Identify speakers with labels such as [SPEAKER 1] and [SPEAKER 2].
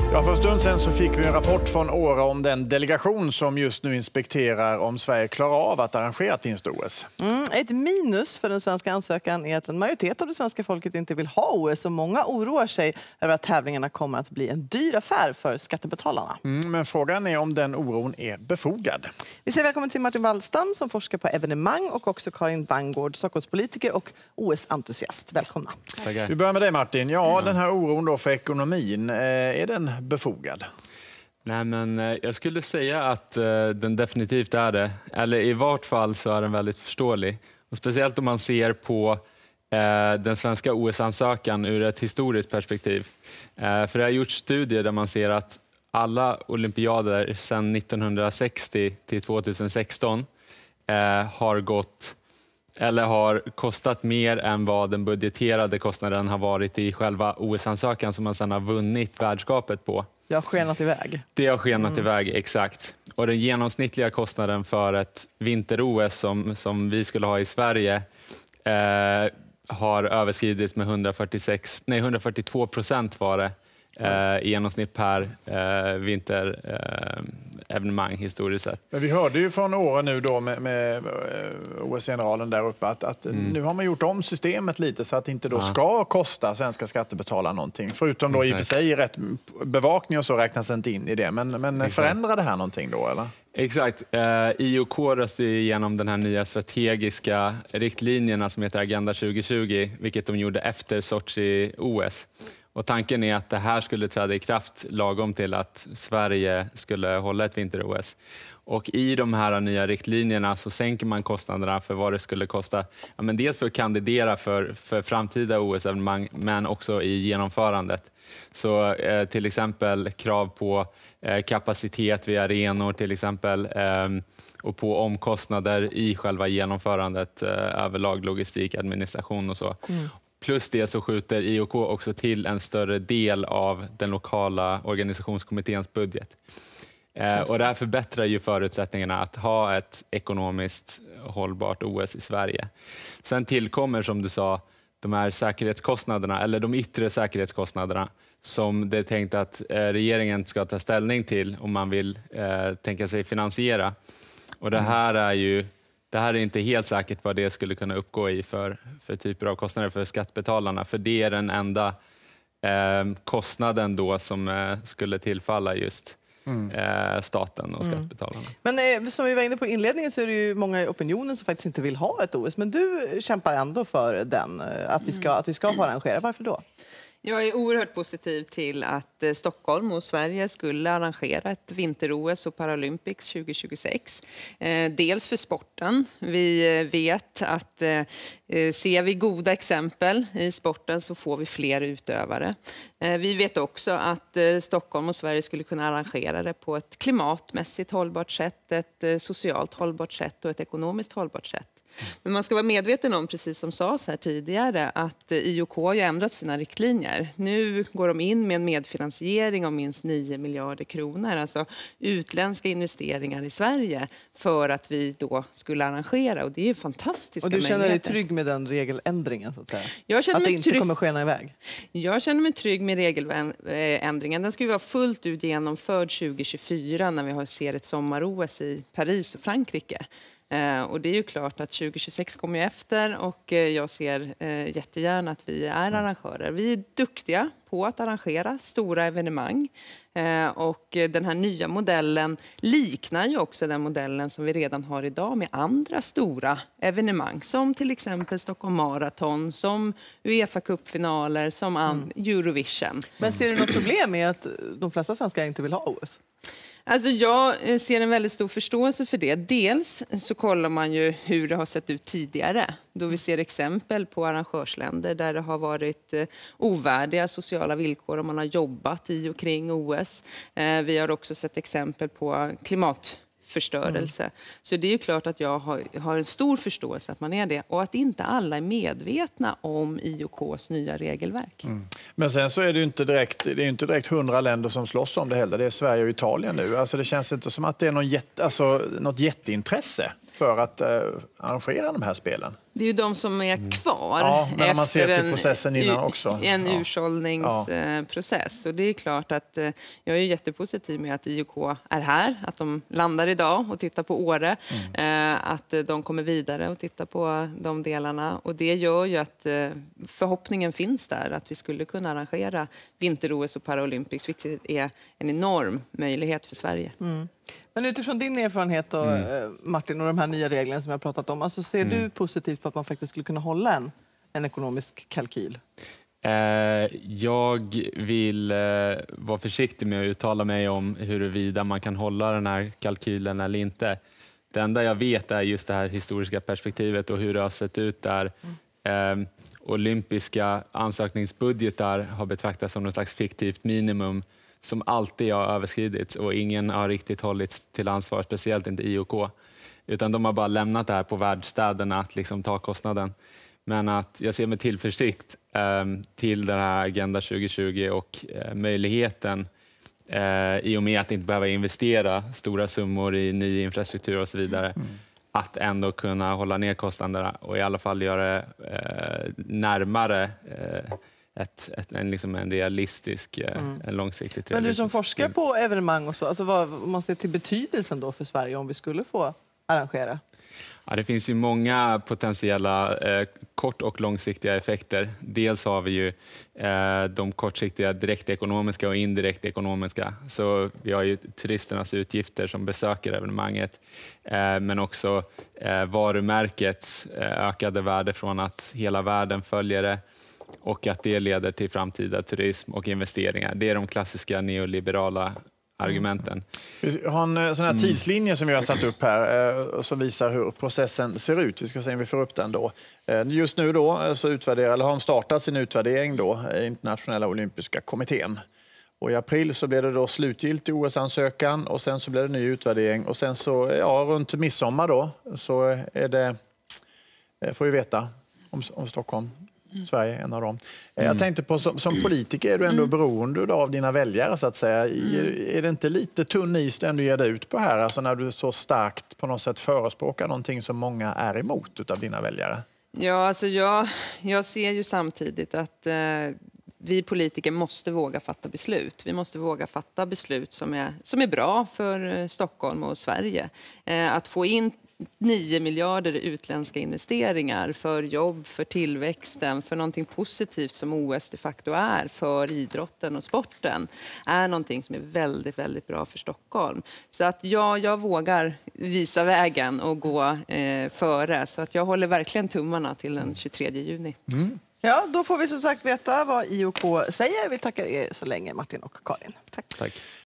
[SPEAKER 1] Ja, för en stund sedan så fick vi en rapport från Åre om den delegation som just nu inspekterar om Sverige klarar av att arrangera ett vinter-OS.
[SPEAKER 2] Ett minus för den svenska ansökan är att en majoritet av det svenska folket inte vill ha OS och många oroar sig över att tävlingarna kommer att bli en dyr affär för skattebetalarna.
[SPEAKER 1] Men frågan är om den oron är befogad.
[SPEAKER 2] Vi säger välkommen till Martin Wallstam som forskar på evenemang och också Karin Vangård, Stockholmspolitiker och OS-entusiast. Välkomna.
[SPEAKER 1] Tackar. Vi börjar med dig Martin. Ja, den här oron då för ekonomin, är den befogad?
[SPEAKER 3] Nej, men jag skulle säga att den definitivt är det. Eller i vart fall så är den väldigt förståelig. Och speciellt om man ser på den svenska OS-ansökan ur ett historiskt perspektiv. För det har gjorts studier där man ser att alla olympiader sedan 1960 till 2016 har kostat mer än vad den budgeterade kostnaden har varit i själva OS-ansökan som man sedan har vunnit värdskapet på.
[SPEAKER 2] Det har skenat iväg.
[SPEAKER 3] Det har skenat iväg, exakt. Och den genomsnittliga kostnaden för ett vinter-OS som vi skulle ha i Sverige har överskridits med 142% var det i genomsnitt per vinterevenemang historiskt sett.
[SPEAKER 1] Men vi hörde ju från Åre nu då med OS-generalen där uppe att nu har man gjort om systemet lite så att det inte då ska kosta svenska skattebetalare någonting. Förutom då i och för sig rätt bevakning och så räknas inte in i det. Men förändrar det här någonting då eller?
[SPEAKER 3] Exakt. IOK röstade igenom den här nya strategiska riktlinjerna som heter Agenda 2020, vilket de gjorde efter Sochi-OS. Och tanken är att det här skulle träda i kraft lagom till att Sverige skulle hålla ett vinter-OS. Och i de här nya riktlinjerna så sänker man kostnaderna för vad det skulle kosta. Ja, men dels för att kandidera för framtida OS-evenemang men också i genomförandet. Så till exempel krav på kapacitet vid arenor till exempel och på omkostnader i själva genomförandet överlag logistik, administration och så. Plus det så skjuter IOK också till en större del av den lokala organisationskommitténs budget. Och det här förbättrar ju förutsättningarna att ha ett ekonomiskt hållbart OS i Sverige. Sen tillkommer, som du sa, de här säkerhetskostnaderna, eller de yttre säkerhetskostnaderna, som det är tänkt att regeringen ska ta ställning till om man vill tänka sig finansiera. Och det här är inte helt säkert vad det skulle kunna uppgå i för typer av kostnader för skattebetalarna. För det är den enda kostnaden då som skulle tillfalla just staten och skattebetalarna.
[SPEAKER 2] Men som vi var inne på i inledningen så är det ju många i opinionen som faktiskt inte vill ha ett OS. Men du kämpar ändå för att vi ska få arrangera. Varför då?
[SPEAKER 4] Jag är oerhört positiv till att Stockholm och Sverige skulle arrangera ett vinter-OS och Paralympics 2026. Dels för sporten. Vi vet att ser vi goda exempel i sporten så får vi fler utövare. Vi vet också att Stockholm och Sverige skulle kunna arrangera det på ett klimatmässigt hållbart sätt, ett socialt hållbart sätt och ett ekonomiskt hållbart sätt. Men man ska vara medveten om, precis som sades här tidigare, att IOK har ju ändrat sina riktlinjer. Nu går de in med en medfinansiering om minst 9 miljarder kronor, alltså utländska investeringar i Sverige för att vi då skulle arrangera. Och det är ju fantastiska möjligheter.
[SPEAKER 2] Och du känner dig trygg med den regeländringen så att säga?
[SPEAKER 4] Att
[SPEAKER 2] det inte kommer skena iväg?
[SPEAKER 4] Jag känner mig trygg med regeländringen. Den ska ju vara fullt ut genomförd 2024 när vi ser ett sommar-OS i Paris och Frankrike. Och det är ju klart att 2026 kommer efter och jag ser jättegärna att vi är arrangörer. Vi är duktiga på att arrangera stora evenemang och den här nya modellen liknar ju också den modellen som vi redan har idag med andra stora evenemang som till exempel Stockholm Marathon, som UEFA Cup-finaler, som Eurovision.
[SPEAKER 2] Men ser du något problem med att de flesta svenskar inte vill ha OS?
[SPEAKER 4] Alltså jag ser en väldigt stor förståelse för det. Dels så kollar man ju hur det har sett ut tidigare. Då vi ser exempel på arrangörsländer där det har varit ovärdiga sociala villkor om man har jobbat i och kring OS. Vi har också sett exempel på klimatförstörelse. Så det är ju klart att jag har en stor förståelse att man är det. Och att inte alla är medvetna om IOKs nya regelverk.
[SPEAKER 1] Men sen så är det ju inte direkt 100 länder som slåss om det heller. Det är Sverige och Italien nu. Alltså det känns inte som att det är något jätteintresse för att arrangera de här spelen.
[SPEAKER 4] Det är ju de som är kvar
[SPEAKER 1] men om man ser till
[SPEAKER 4] efter
[SPEAKER 1] processen innan också.
[SPEAKER 4] En ursållningsprocess. Och det är klart att jag är jättepositiv med att IOK är här, att de landar idag och tittar på Åre, att de kommer vidare och tittar på de delarna. Och det gör ju att förhoppningen finns där att vi skulle kunna arrangera vinter-OS och Paralympics, vilket är en enorm möjlighet för Sverige.
[SPEAKER 2] Men utifrån din erfarenhet då, Martin, och de här nya reglerna som jag har pratat om, alltså ser du positivt på att man faktiskt skulle kunna hålla en ekonomisk kalkyl?
[SPEAKER 3] Jag vill vara försiktig med att uttala mig om huruvida man kan hålla den här kalkylen eller inte. Det enda jag vet är just det här historiska perspektivet och hur det har sett ut där. Olympiska ansökningsbudgetar har betraktats som något slags fiktivt minimum som alltid har överskridits och ingen har riktigt hållits till ansvar, speciellt inte IOK. Utan de har bara lämnat det här på världsstäderna att liksom ta kostnaden. Men att jag ser med tillförsikt till den här Agenda 2020 och möjligheten i och med att inte behöva investera stora summor i ny infrastruktur och så vidare, att ändå kunna hålla ner kostnaderna och i alla fall göra det närmare en realistisk, en långsiktigt.
[SPEAKER 2] Men du som forskar på evenemang och så, alltså vad man ser till betydelsen då för Sverige om vi skulle få arrangera?
[SPEAKER 3] Ja, det finns ju många potentiella kort- och långsiktiga effekter. Dels har vi ju de kortsiktiga direktekonomiska och indirekt ekonomiska. Så vi har ju turisternas utgifter som besöker evenemanget, men också varumärkets ökade värde från att hela världen följer det och att det leder till framtida turism och investeringar. Det är de klassiska neoliberala argumenten.
[SPEAKER 1] Vi har en sån här tidslinje som vi har satt upp här som visar hur processen ser ut. Vi ska se om vi får upp den då. Just nu då så har de startat sin utvärdering då, Internationella olympiska kommittén. Och i april så blev det då slutgiltig OS-ansökan och sen så blev det ny utvärdering och sen så runt midsommar då så är det, får vi veta om Stockholm. Sverige är en av dem. Jag tänkte på som politiker är du ändå beroende av dina väljare så att säga. Är det inte lite tunn is du ändå ger dig ut på här? Alltså när du så starkt på något sätt förespråkar någonting som många är emot utav dina väljare?
[SPEAKER 4] Ja, alltså jag ser ju samtidigt att vi politiker måste våga fatta beslut. Vi måste våga fatta beslut som är bra för Stockholm och Sverige. Att få in 9 miljarder utländska investeringar för jobb, för tillväxten, för någonting positivt som OS de facto är för idrotten och sporten är någonting som är väldigt, väldigt bra för Stockholm. Så att jag vågar visa vägen och gå före. Så att jag håller verkligen tummarna till den 23 juni.
[SPEAKER 2] Ja, då får vi som sagt veta vad IOK säger. Vi tackar er så länge, Martin och Karin. Tack.